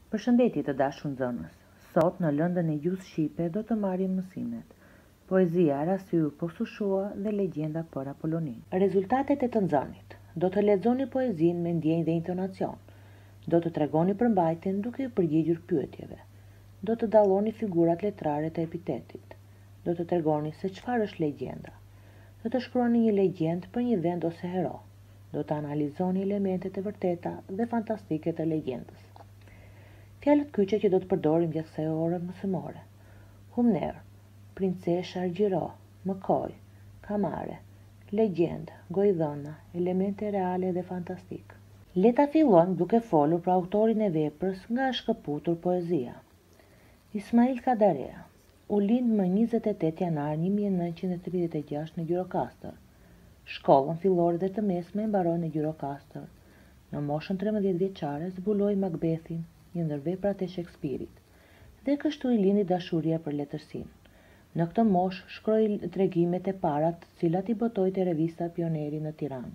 Përshëndetje të dashur nxënës. Sot në lëndën e gjuhës shqipe do të marrim mësimet. Poezia Arasiu Posushua dhe legjenda për Apolonin. Rezultatet e të nxënit. Do të lexoni poezinë me ndjenjë dhe intonacion. Do të tregoni përmbajtjen duke i përgjigjur pyetjeve. Do të dalloni figurat letrare të epitetit. Do të tregoni se çfarë është legjenda. Do të shkruani një legjend për një vend ose hero. Do të analizoni elementet e vërteta dhe fantastike të legjendës. Fjalët kyçe që do të përdorim gjatë kësaj ore mësimore. Humner, princesha Argjiro, mëkoj, kamare, legjend, gojdhëna, elemente reale dhe fantastik. Le ta fillojmë duke folur për autorin e veprës nga është shkëputur poezia. Ismail Kadarea u lind më 28 janar 1936 në Gjirokastër. Shkollën fillore dhe të mesme e mbaroi në Gjirokastër. Në moshën 13 vjeçare zbuloi Macbethin, një ndër veprat e Shakespeare-it, dhe kështu i lindi dashuria për letërsinë. Në këtë moshë shkroi tregimet e para të cilat i botoi te revista Pioneri në Tiranë.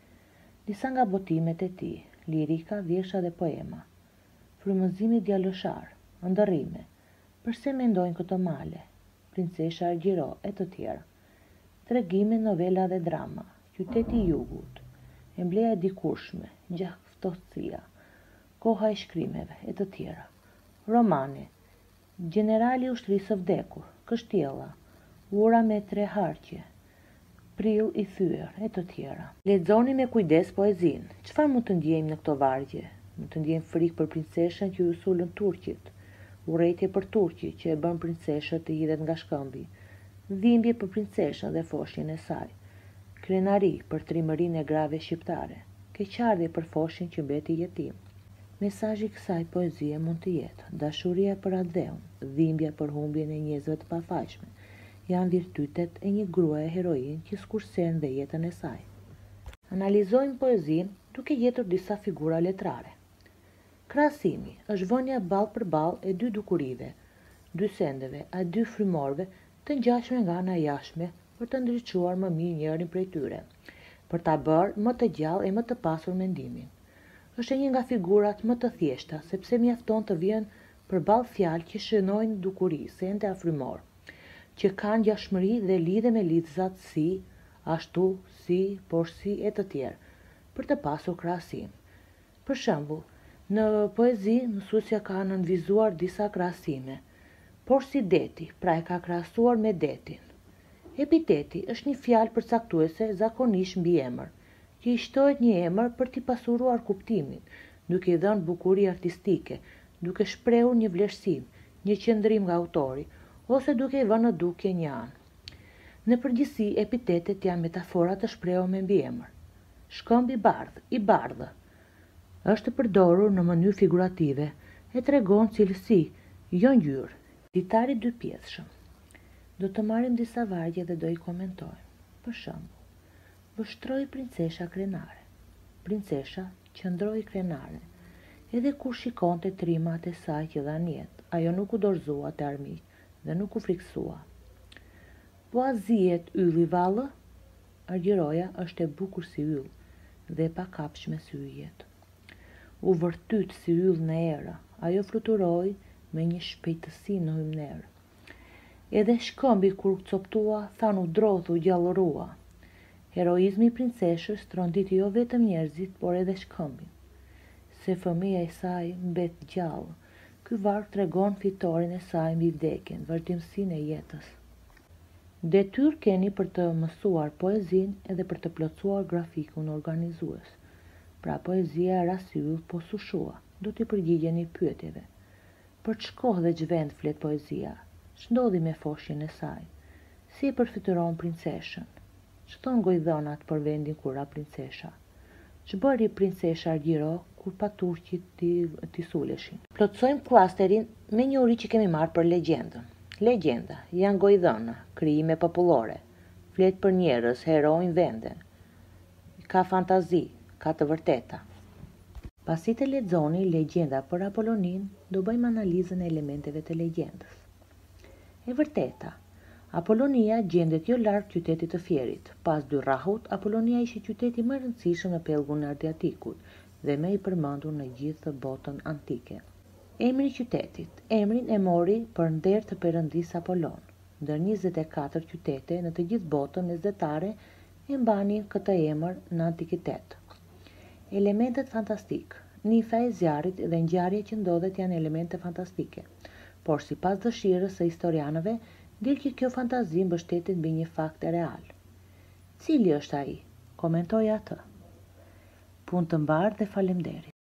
Disa nga botimet e tij, lirika, vjersha dhe poema. Frymëzimi djaloshar, ndërrime, Përse mendojnë këto male, Princesha Argjiro e të tjera. Tregime, novela dhe drama, Qyteti i Jugut, Embleja e dikurshme, Ngjaftosia, Koha e shkrimeve e të tjera. Romane, Generali i ushtrisë së vdekur, Kështjella, Ura me 3 harqe, Prill i thyer e të tjera. Lexoni me kujdes poezinë. Çfarë mund të ndjejmë në këto vargje? Mund të ndjejmë frikë për princeshën që u sulën turqit, urrejtje për turqi që e bën princeshën të hidhet nga shkëmbi, dhimbje për princeshën dhe foshin e saj, krenari për trimërinë e grave shqiptare, keqardhje për foshin që mbeti jetim. Mesazhi i kësaj poezie mund të jetë: dashuria për atë dheun, dhimbja për humbjen e njerëzve të pafajshme, janë virtytet e një gruaje heroin që skursen dhe jetën e saj. Analizojmë poezinë duke gjetur disa figura letrare. Krahasimi është vënia ball për ball e dy dukurive, dy sendeve, a dy frymorëve të ngjashme nga ana jashtme për të ndriçuar më mirë njërin prej tyre, për ta bërë më të gjallë e më të pasur mendimin. Është një nga figurat më të thjeshta, sepse mjafton të vijnë përballë fjalë që shënojnë dukuri, sende a frymor, që kanë ngjashmëri dhe lidhe me lidhzat si, ashtu, si, por si e të tjerë, për të pasur krahasim. Për shembull, në poezi mësuesja ka nënvizuar disa krahasime, por si deti, pra e ka krahasuar me detin. Epiteti është një fjalë përcaktuese zakonisht mbi emër, që i shtohet një emër për t'i pasuruar kuptimin, duke i dhënë bukuri artistike, duke shprehur një vlerësim, një qëndrim nga autori, ose duke i vënë në dukje një anë. Në përgjithësi, epitetet janë metafora të shprehur me mbiemër. Shkëmbi bardh, i bardhë, është përdorur në mënyrë figurative, e tregon cilësi, jo ngjyrë. Ditari dy pjesëshëm. Do të marrim disa vargje dhe do i komentojmë. Për shembull, vështroi princesha krenare. Princesha qëndroi krenare. Edhe kur shikonte trimat e saj që dhan jetë, ajo nuk u dorëzua te armiq dhe nuk u friksua. Po a zihet ylli vallë? Argjiroja është e bukur si yll dhe e pakapshme si yjet. U vërtyt si yll në erë, ajo fluturoi me një shpejtësi në hymner. Edhe shkëmbi kur coptua, than u drodhu gjallërua. Heroizmi i princeshës tronditi jo vetëm njerëzit, por edhe shkëmbin. Se fëmia e saj mbet gjallë, ky varg tregon fitoren e saj mbi vdekjen, vërtetësinë e jetës. Detyrë keni për të mësuar poezinë edhe për të plotësuar grafikun organizues. Pra poezia Arasiu Posushua, do t'i përgjigjeni pyetjeve. Për ç'kohë dhe ç'vend flet poezia? Ç'ndodhi me foshin e saj? Si e përfituron princeshën? Ç'thon gojdhonat për vendin ku ra princesha? Ç'bëri princesha Argjiro kur pa turqit t'i suleshin? Plotësojmë klasterin me një uri që kemi marrë për legjendën. Legjenda janë gojdhëna, krijime popullore, flet për njerëz, heronj, vende. Ka fantazi, ka të vërteta. Pasi të lexoni legjenda për Apolonin, do bëjmë analizën e elementeve të legjendës. E vërteta, Apolonia gjendet jo larg qytetit të Fierit. Pas dy rrahut, Apolonia ishte qyteti më i rëndësishëm në pellgun e Adriatikut dhe më i përmendur në gjithë botën antike. Emri i qytetit. Emrin e mori për nder të perëndisë Apollon. Ndër 24 qytete në të gjithë botën mesdhetare e mbanin këtë emër në antikitet. Elementet fantastik. Nifa e zjarrit dhe ngjarja që ndodhet janë elemente fantastike, por sipas dëshirës së historianëve, del që kjo fantazi mbështetet mbi një fakt real. Cili është ai? Komentoja atë. Punë të mbarë dhe faleminderit.